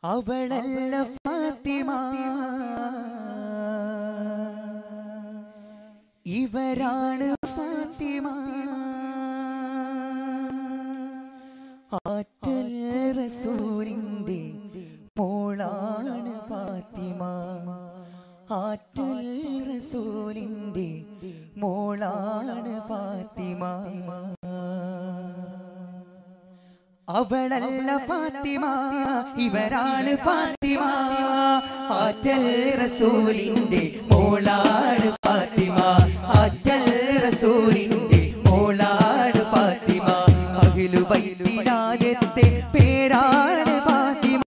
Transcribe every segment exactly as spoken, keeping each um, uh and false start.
അവളല്ല ഫാത്തിമ ഇവരാണ് ഫാത്തിമ ആറ്റൽ റസൂലിന്റെ മോളാണ് ഫാത്തിമ ആറ്റൽ റസൂലിന്റെ മോളാണ് ഫാത്തിമ അവളല്ല ഫാത്തിമ ഇവരാണ് ഫാത്തിമ ആറ്റൽ റസൂലിന്റെ മോളാണ് ഫാത്തിമ ആറ്റൽ റസൂലിന്റെ മോളാണ് ഫാത്തിമ അഹ്ലു ബൈത്തിലായത്തെ പേരാണ് ഫാത്തിമ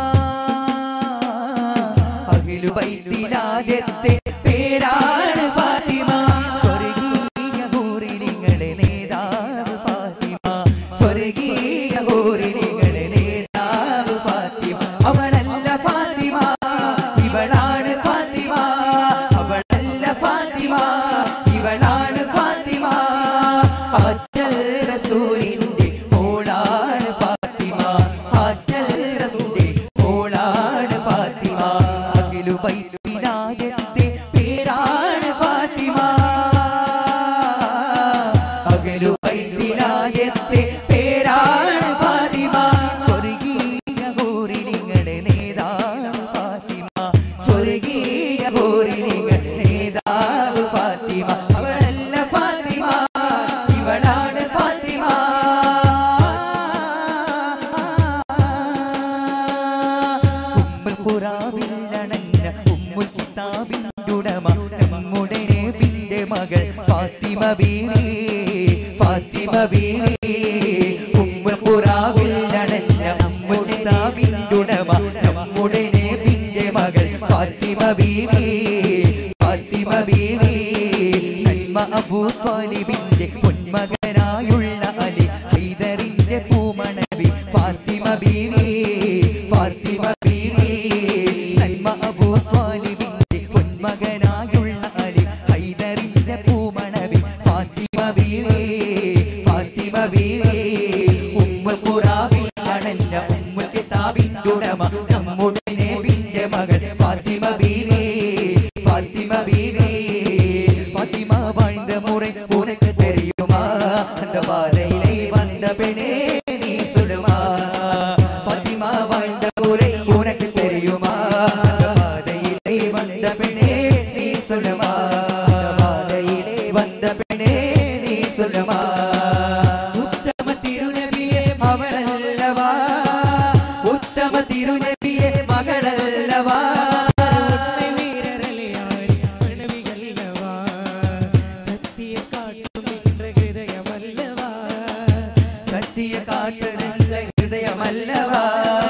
അഹ്ലു ബൈത്തിലായത്തെ പേരാണ് ഫാത്തിമ സ്വർഗീയ ഹൂറിനിങ്ങളെ നേതാവ് ഫാത്തിമ സ്വർഗീയ ഹൂറിനിങ്ങളെ നേതാവ് ഫാത്തിമ അവളല്ല ഫാത്തിമ ഇവളാണ് ഫാത്തിമ അവളല്ല ഫാത്തിമ ഇവളാണ് ഫാത്തിമ ആറ്റൽ റസൂലിന്റെ മോളാണ് ഫാത്തിമ ആറ്റൽ റസൂലിന്റെ മോളാണ് ഫാത്തിമ അഖിലു ബൈത്തിലായത്തെ പേരാണ് ഫാത്തിമ അഖിലു ബൈത്തിലായത്തെ പേരാണ് ഫാത്തിമ സ്വർഗീയ ഹൂറിനിങ്ങളെ നേതാവ് ഫാത്തിമ സ്വർഗീയ ഹൂറിനിങ്ങളെ നേതാവ് ഫാത്തിമ അവളല്ല ഫാത്തിമ ഇവളാണ് ഫാത്തിമ ഉമ്മുൽ ഖുറാവില്ലണഞ്ഞ ഉമ്മുൽ കിതാബിന്റെ ഉടമ നമ്മുടെ നബിയുടെ മകൾ ഫാത്തിമ ബീവി ഫാത്തിമ ബീവി ഉമ്മുൽ ഖുറാവില്ലണഞ്ഞ ഉമ്മുൽ കിതാബിന്റെ ഉടമ നമ്മുടെ നബിയുടെ മകൾ ഫാത്തിമ ബീവി ഫാത്തിമ ബീവി നന്മ അബൂ ത്വാലിബിന്റെ പൊന്മകനായുള്ള അലി ഹൈദറിന്റെ പൂമണവി ഫാത്തിമ ബീവി ഫാത്തിമ ബീവി നന്മ അബൂ ത്വാലിബിന്റെ പൊന്മകനായുള്ള അലി ഹൈദറിന്റെ പൂമണവി ഫാത്തിമ ബീവി ഫാത്തിമ ബീവി ഉമ്മുൽ ഖുറാബിൽ അണഞ്ഞ ഉമ്മുൽ കിതാബിന്റെ ഉടമ നമ്മുടെ നബിയുടെ മകൾ ഫാത്തിമ ബീവി ഫാത്തിമ ബീവി ഫാത്തിമ வாழ்ந்த முறை உனக்கு தெரியுமா அந்த பாதையிலே வந்த பெண்ணே நீ சொல்லுமா ഫാത്തിമ வாழ்ந்த முறை உனக்கு தெரியுமா அந்த பாதையிலே வந்த பெண்ணே நீ சொல்லுமா பாதையிலே வந்த பெண்ணே நீ சொல்லுமா ഉത്തമ തിരുനബിയെ അവളല്ലവാ ഉത്തമ തിരുനബിയെ മകളല്ലവാ സത്യ കാട്ടുന്ന ഹൃദയമല്ലവാ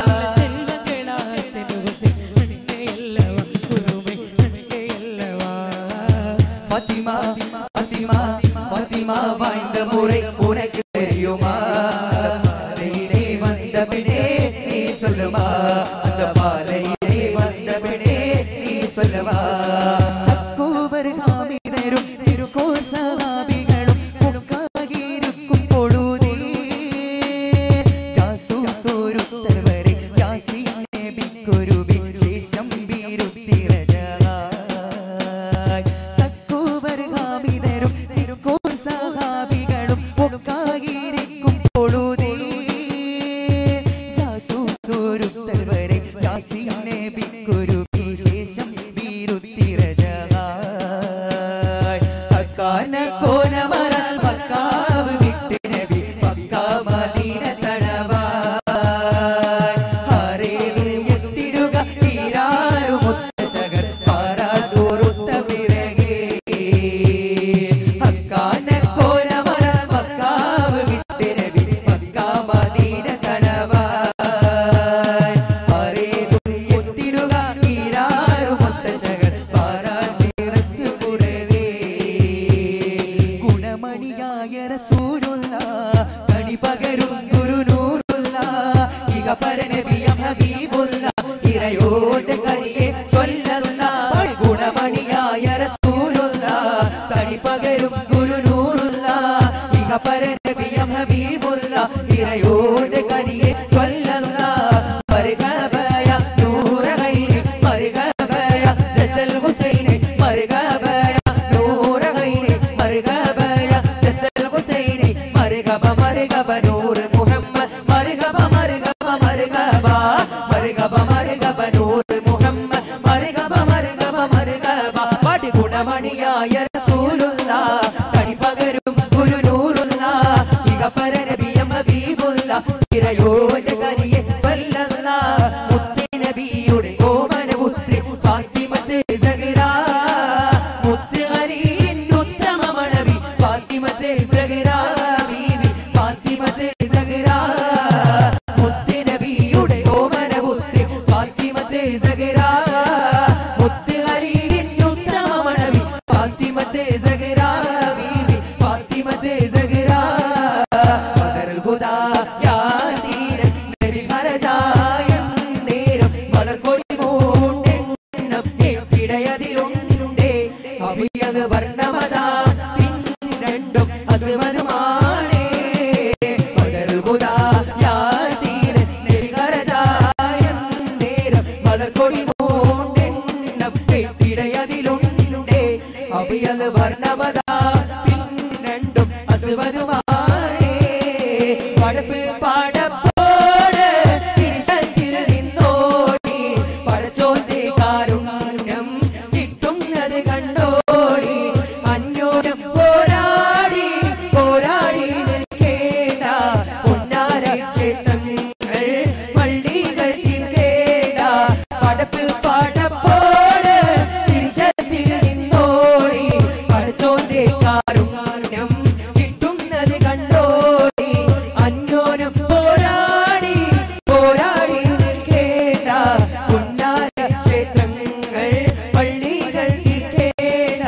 ഫാത്തിമ ഫാത്തിമ ഫാത്തിമ வாழ்ந்த முறை உனக்கு தெரியுமா பாதையிலே வந்த பெண்ணே நீ சொல்லுமா அந்த பாதையிலே வந்த பெண்ணே நீ சொல்லுமா തക്കൂവർ ഹാമിദരും തിരുക്കോർ സഹാബികളും ഒക്കാകിയിരിക്കും പൊഴുതേ ജാസൂസോരുത്തർ വരെ യാസീൻ നബിക്കൊരു വിശേഷം ബീരുത്തിരജായി തക്കൂവർ ഹാമിദരും തിരുക്കോർ സഹാബികളും ഒക്കാകിയിരിക്കും പൊഴുതേ ജാസൂസോരുത്തർ വരെ യാസീൻ നബിക്കൊരു വിശേഷം ബീരുത്തിരജായി മർഹബ നൂർ മുഹമ്മദ് മർഹബ മർഹബ മർഹബ മർഹബ മർഹബ നൂർ മുഹമ്മദ് മർഹബ മർഹബ മർഹബ പാടി ഗുണമണിയായ റസൂലുള്ളാഹ് തടി പകരും ഗുരു നൂറുള്ളാഹ് ഇഗപര നബിയ ഹബീബുള്ളാഹ് തിരയോന്റെ കരിയെ സല്ലല്ലാഹ് മുത്തി നബിയുടെ ഓമന പുത്രി ഫാത്തിമത്ത് സഹറ മുത്ത് അലിയിൻ ഉത്തമ മണവി ഫാത്തിമത്ത് സഹറ ബീവി ഫാത്തിമത്ത് സഹറ മുത്ത് നബിയുടെ ഓമന പുത്രി ഫാത്തിമത്ത് സഹറ മുത്ത് അലിയിൻ ഉത്തമ മണവി ഫാത്തിമത്ത് സഹറ ബീവി ഫാത്തിമത്ത് സഹറ ബദറുൽ ഹുദാ യാസീൻ നബി ഖറജായ നേരം വളർകൊടി മൂണ്ടെണ്ണം എട്ടിടയതിലുണ്ടേ അവിയത് വർണ്ണമതാ പിന്നണ്ടും അസ്മദുമാണേ ബദറുൽ ഹുദാ യാസീൻ നബി ഖറജായ നേരം വളർകൊടി മൂണ്ടെണ്ണം എട്ടിടയതിലുണ്ടേ അവിയത് വർണ്ണമതാ പിന്നണ്ടും അസ്മദുമാണേ പടപ്പ് പാടപ്പോട് തിരിശത്തിൽ നിന്നോടി പടച്ചോന്റെ കാരുണ്യം കിട്ടുന്നത് കണ്ടോടി അന്യോന്യം പോരാടി പോരാടി നിൽക്കേണ്ട പൊന്നാര ക്ഷേത്രങ്ങൾ പള്ളികൾ തീർക്കേണ്ട പടപ്പ് പാടപ്പോട് തിരിശത്തിൽ നിന്നോടി പടച്ചോന്റെ കാരുണ്യം കിട്ടുന്നത് കണ്ടോടി അന്യോന്യം പോരാടി പോരാടി നിൽക്കേണ്ട പൊന്നാര ക്ഷേത്രങ്ങൾ പള്ളികൾ തീർക്കേണ്ട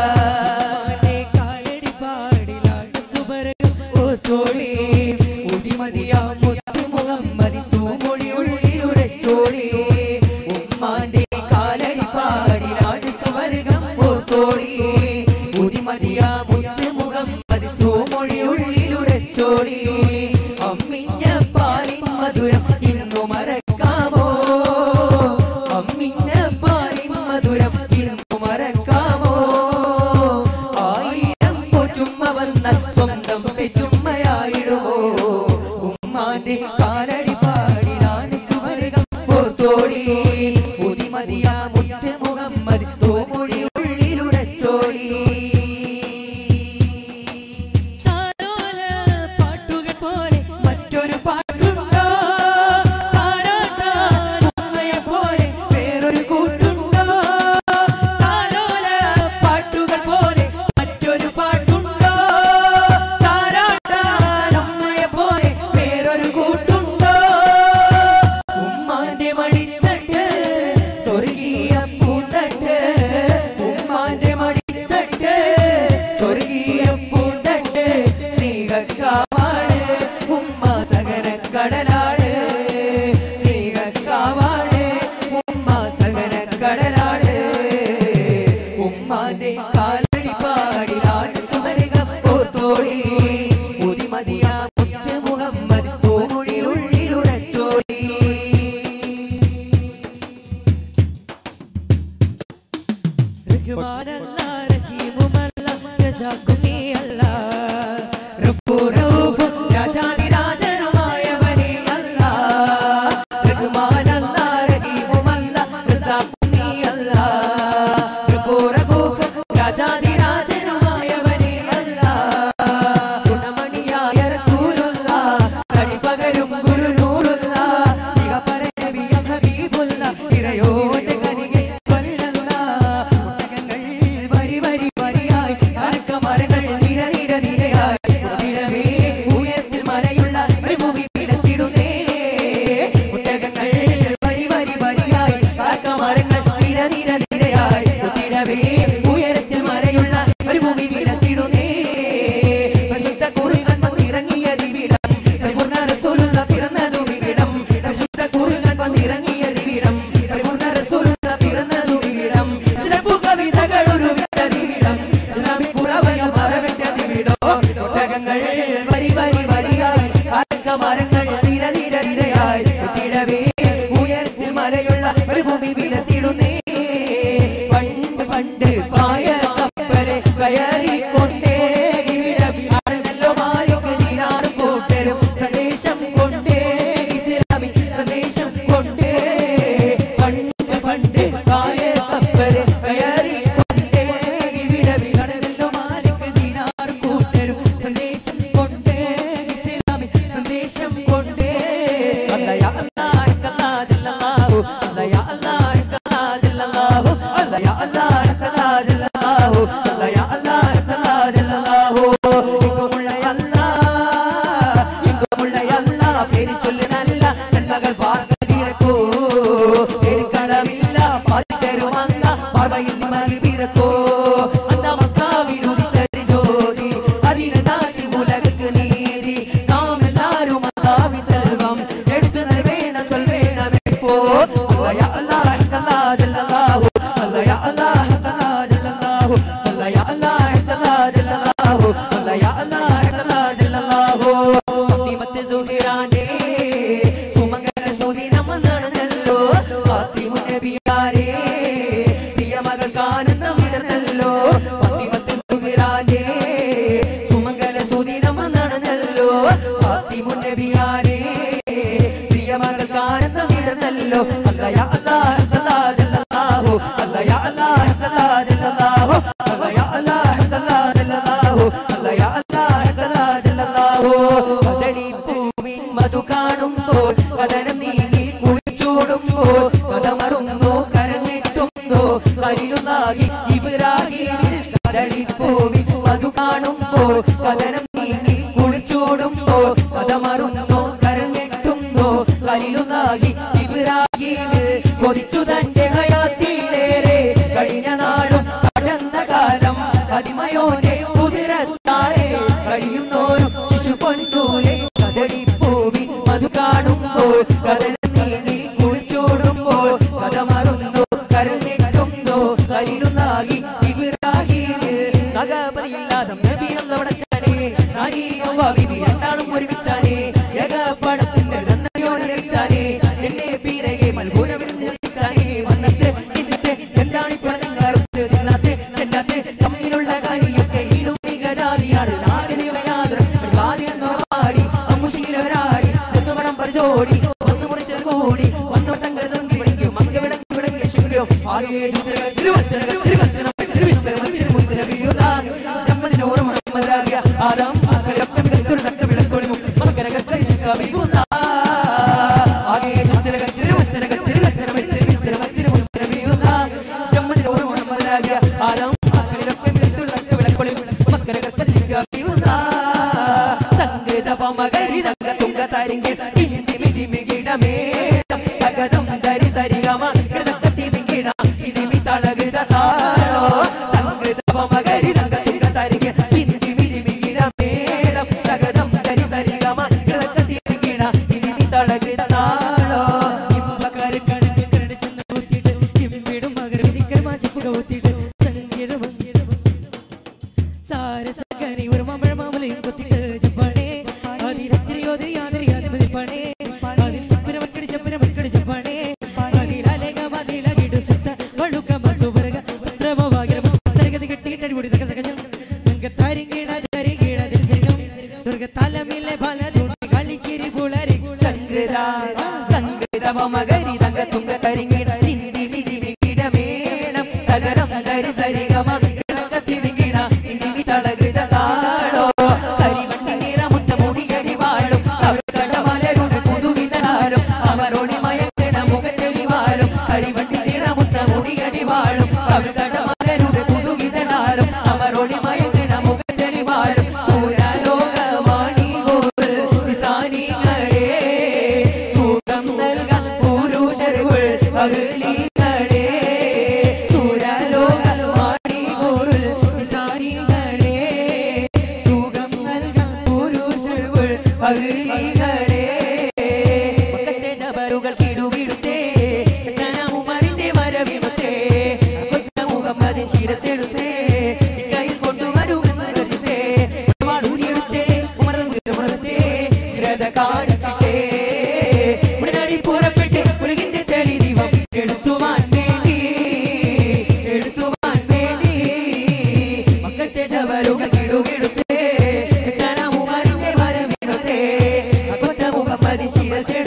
കാലടി പാടിലാണ് സുബർഗം ഓത്തോളി ഉദിമതിയാ മുത്ത് മുഹമ്മദി തൂമൊഴി ഉള്ളിലുരച്ചോളി ഉമ്മാന്റെ കാലടി പാടിലാണ് സുബർഗം ഓത്തോളി ഉദിമതിയാ മുത്ത് മുഹമ്മദി തൂമൊഴി ഉള്ളിലുരച്ചോളി അമ്മിഞ്ഞ പാലിൻ മധുരം ഇന്നു മറക്കാമോ അമ്മിഞ്ഞ പാലിൻ മധുരം ഇന്നു മറക്കാമോ ആയിരം പൊറ്റുമ്മ വന്നാൽ സ്വന്തം പെറ്റുമ്മയായിടുമോ ഉമ്മാന്റെ കാലടി പാടിലാണ് സുവർഗം ഓർത്തോളി ഉദിമതിയാ മുത്ത് മുഹമ്മദ് തൂമൊഴി ഉള്ളിലുരച്ചോളി താരോല പാട്ടുകൾ പോലെ മറ്റൊരു പാട്ടുണ്ടോ താരാട്ടാൻ ഉമ്മയെ പോലെ വേറൊരു കൂട്ടുണ്ടോ താരോല പാട്ടുകൾ പോലെ മറ്റൊരു പാട്ടുണ്ടോ താരാട്ടാൻ ഉമ്മയെ പോലെ വേറൊരു കൂട്ടുണ്ടോ ഉമ്മാന്റെ മടിത്തട്ട് സ്വർഗീയ പൂന്തട്ട് ഉമ്മാന്റെ മടിത്തട്ട് സ്വർഗീയ പൂന്തട്ട് സ്നേഹക്കാവാണ് ഉമ്മ സകല കടലാണ് സ്നേഹക്കാവാണ് ഉമ്മ സകല കടലാണ് ഉമ്മാന്റെ കാലടി പാടിലാണ് സുവർഗം ഓർത്തോളി ഉദിമതിയാ മുത്ത് മുഹമ്മദ് തൂമൊഴി ഉള്ളിലുരച്ചോളി റഹ്മാനല്ലാ റഹീമുമല്ലാ റസാഖുനി അല്ലാ റബ്ബു റഊഫ് രാജാധിരാജനുമായവനേ അല്ലാ റഹ്മാനല്ലാ റഹീമുമല്ലാ റസാഖുനി അല്ലാ റബ്ബു റഊഫ് രാജാധിരാജനുമായവനേ അല്ലാ ഗുണമണിയായ റസൂലുള്ളാഹ് തടി പകരും ഗുരു നൂറുള്ളാഹ് ഇഗപര നബിയ ഹബീബുള്ളാഹ് തിരയോന്റെ കരിയെ സല്ലല്ലാഹ് മുട്ടകങ്ങൾ വരി വരി വരിയായി അരക്കമരങ്ങൾ നിര നിര നിരയായി ഉദിടവേ ഉയരത്തിൽ മലയുള്ള മരുഭൂമി വിലസിടുന്നേ മുട്ടകങ്ങൾ വരി വരി വരിയായി അരക്കമരങ്ങൾ നിര നിര നിരയായി ഉദിടവേ ഉയരത്തിൽ മലയുള്ള മരുഭൂമി വിലസിടുന്നേ പരിശുദ്ധ ഖുർആൻ വന്നിറങ്ങിയതിവിടം പരിപൂർണ്ണ റസൂലുള്ളാഹ് പിറന്നതുമിവിടം പരിശുദ്ധ ഖുർആൻ വന്നിറങ്ങിയതിവിടം പരിപൂർണ്ണ റസൂലുള്ളാഹ് പിറന്നതുമിവിടം ചിലപ്പു കവിതകൾ ഉരുവിട്ടതിവിടം ഇസ്ലാമിക് പുറവയ മറവിട്ടതിവിടോ ഒട്ടകങ്ങൾ വരി വരി വരിയായി അരക്കമരങ്ങൾ നിര നിര നിരയായി ഉദിടവേ ഉയരത്തിൽ മലയുള്ള മരുഭൂമി വിലസിടുന്നേ അവരെ കയറിക്കൊണ്ടേ ഇവിടെ വിടവല്ലോ മാലിക് ദിനാർ കൂട്ടരും സന്ദേശം കൊണ്ടേ ഇസ്ലാമിൽ സന്ദേശം കൊണ്ടേ അല്ലാഹ് യാ അല്ലാഹ് കല്ലാ ജല്ലല്ലാഹു അല്ലാഹ് യാ അല്ലാഹ് കല്ലാ ജല്ലല്ലാഹു അല്ലാഹ് യാ അല്ലാഹ് കല്ലാ ജല്ലല്ലാഹു അല്ലാഹ് യാ അല്ലാഹ് കല്ലാ ജല്ലല്ലാഹു ഇങ്ങുമുള്ള അല്ലാഹ് ഇങ്ങുമുള്ള അല്ലാഹ് പേര് ചൊല്ലി നല്ല നന്മകൾ പാർക്കതിരക്കോ പേരുകളമില്ല പാർക്കരുമല്ല പാർവയിൽ മതി പിറക്കോ അന്ത മക്കാവിനുദിത്തരി ജ്യോതി അതിനെ നാച്ചി ഉലകക്ക് നീതി നാം എല്ലാരും അല്ലാഹി സെൽവം എടുത്തു നൽവേണ സൊൽവേണ വെപ്പോ അല്ലാഹ് യാ അല്ലാഹ് കല്ലാ ജല്ലല്ലാഹു അല്ലാഹ് യാ അല്ലാഹ് കല്ലാ ജല്ലല്ലാഹു അല്ലാഹ് യാ അല്ലാഹ് കല്ലാ ജല്ലല്ലാഹു അല്ലാഹ് യാ അല്ലാഹ് കല്ലാ ജല്ലല്ലാഹു ഫാത്തിമത്ത് സുഹ്റാനേ സുമംഗല സുദിനം നടന്നല്ലോ ഫാത്തിമു നബിയാരേ പ്രിയ മകൾ കാണുന്ന വിടർന്നല്ലോ ഫാത്തിമത്ത് സുഹ്റാനേ സുമംഗല സുദിനം നടന്നല്ലോ ഫാത്തിമു നബിയാരേ പ്രിയ മകൾ കാണുന്ന വിടർന്നല്ലോ അല്ലാഹ് യാ അല്ലാഹ് കല്ലാ ജല്ലല്ലാഹു അല്ലാഹ് യാ അല്ലാഹ് കല്ലാ ജല്ലല്ലാഹു അല്ലാഹ് യാ അല്ലാഹ് കല്ലാ ജല്ലല്ലാഹു അല്ലാഹ് യാ അല്ലാഹ് കല്ലാ ജല്ലല്ലാഹു കദളി പൂവിൻ മധു കാണുമ്പോൾ കദനം നീങ്ങി കുളിച്ചോടുമ്പോൾ കദമറുന്നു കരഞ്ഞിട്ടുണ്ടോ ഖലീലുല്ലാഹി ഇബ്രാഹീമിൽ കദളി പൂവിൻ മധു കാണുമ്പോൾ കദനം നീങ്ങി കുളിച്ചോടുമ്പോൾ കദമറുന്നു കരഞ്ഞിട്ടുണ്ടോ ഖലീലുല്ലാഹി ഇബ്രാഹീമിൽ കൊതിച്ചു തന്റെ ഹയാത്തിലേറെ കഴിഞ്ഞ നാളും കടന്ന കാലം അതിമയോനെ കുതിരത്താരെ കഴിയുന്നോരും ശിശു പൊൻതൂലെ കദളിപ്പൂവിൻ മധു കാണുമ്പോൾ കദനം നീങ്ങി കുളിച്ചോടുമ്പോൾ കദമറുന്നു കരഞ്ഞിട്ടുണ്ടോ ഖലീലുല്ലാഹി ഇബ്രാഹീമിൽ നഗപതിയില്ലാതെ നബി അള്ളവടച്ചാനേ നാരി അവ ബിബി രണ്ടാളും ഒരുമിച്ചാനേ ഏകപ്പടത്തിന്റെ നന്ദിയോടെ ലഭിച്ചാനേ എന്നെ പീരയെ മൽഭൂരവിരുന്ന് ലഭിച്ചാനേ വന്നിട്ട് ഇന്നത്തെ എന്താണ് ഇപ്പോൾ നിങ്ങൾ തിന്നാത്ത് ചെല്ലാത്ത് തമ്മിലുള്ള കാര്യമൊക്കെ ഈലും മികജാതിയാണ് നാടിനെയാതൊരു പാടി അമ്മുശീലവരാടി ചെന്നുപടം പരിചോടി വന്നു മുറിച്ചത് കൂടി വന്നു തങ്ങൾ തങ്കി വിളിക്കും മങ്ക വിളക്കി വിളങ്ങിയ ശിവ്യം ആകെ തിരുവത്തര തിരുവത്തര ജമ്മദിനോറ് മുഹമ്മദ് ആദം മക്കളിലൊക്കെ മികക്കൊരു തക്ക വിളക്കൊളി മക്കരകത്തെ ചിക്കാബിയുന്ന ആകെ തിരുവത്തര തിരുവത്തര തിരുവത്തരവിയുന്ന ജമ്മദിനോറ് മുഹമ്മദ് ആദം മക്കളിലൊക്കെ മികക്കൊരു തക്ക വിളക്കൊളി മക്കരകത്തെ ചിക്കാബിയുന്ന സംഗീത പമകരി തങ്ക തുങ്ക തരിങ്കിൽ ഇന്തി വിധി മികിടമേ തകതം ധരി സരിഗമ കൃതക്കത്തി മികിട ഇതിമി തളകൃത താളോ സംഗീത പമകരി തങ്ക തുങ്ക തരിങ്കിൽ ഇന്തി വിധി മികിടമേളം തകതം ധരി സരിഗമ കൃതക്കത്തി മികിട ഇതിമി തളകൃത താളോ ഇമ്പക്കാർ കടക്ക് കരട് ചെന്ന് കൂത്തിയിട്ട് ഇമ്പിടും മകർ വിധിക്കൽ മാച്ചിപ്പുക കൂത്തിയിട്ട് സംഗീത സാരസക്കനി ഒരു മമ്പഴ മാമലയും കൊത്തിട്ട് ചപ്പാണേ അതിരത്തിരി ഒതിരി ആതിരി അതിമതി പണേ അതിൽ ചപ്പന മക്കടി ചപ്പന മക്കടി ചപ്പാണേ അതിലലേഖ മതിലകിടു സുത്ത വളുക്ക മസുപരക പത്രമവാകിരം തരകതി കെട്ടിയിട്ടടി കൂടി തക തക നങ്ക തരികിട തരികിട ദിൽസികം ദുർഗ തലമിലെ ഫല ചൂണ്ടി കളിച്ചിരി പുളരി സംഗൃത സംഗൃത മമകരി തങ്ക തുങ്ക തരികിട ഇന്തി മിതി വികിടമേളം തകരം ധരി സരിഗമ കൃതക്കത്തി വികിട ഇന്തി തളകൃത താളോ കരിവണ്ടി നിറമുത്ത മുടിയടി വാഴും കടമലരുടെ പുതുവിതനാലും അവരോടി മയക്കണ മുഖത്തടി വാഴും കരിവണ്ടി നിറമുത്ത മുടിയടി വാഴും കടമലരുടെ പുതുവിതനാലും അവരോടി മയക്കണ മുഖത്തടി വാഴും സൂര്യലോകമാണി ഗോൽ വിസാനികളെ സുഖം നൽകാൻ പുരുഷരുകൾ അകലികളെ സൂര്യലോകമാണി ഗോൽ വിസാനികളെ സുഖം നൽകാൻ പുരുഷരുകൾ അകലികളെ മക്കത്തെ ജബറുകൾ കിടുവിടുത്തേ ഉമറിന്റെ മരവിമത്തേ മുഹമ്മദ് ശിരസെടുത്തേ കയ്യിൽ കൊണ്ടുവരുമെന്ന് കരുതേ വാളൂരിയെടുത്തേ ഉമർത്തേ ശ്രദ്ധ കാണിച്ചിട്ടേ ഉടനടി പുറപ്പെട്ടേ ഉലകിന്റെ തെളി ദീപം എടുത്തുവാൻ വേണ്ടി എടുത്തുവാൻ വേണ്ടി മക്കത്തെ ജബറുകൾ കിടുകിടുത്തേ ഉമറിന്റെ മരവിമത്തേ മുഹമ്മദ് ശിരസെ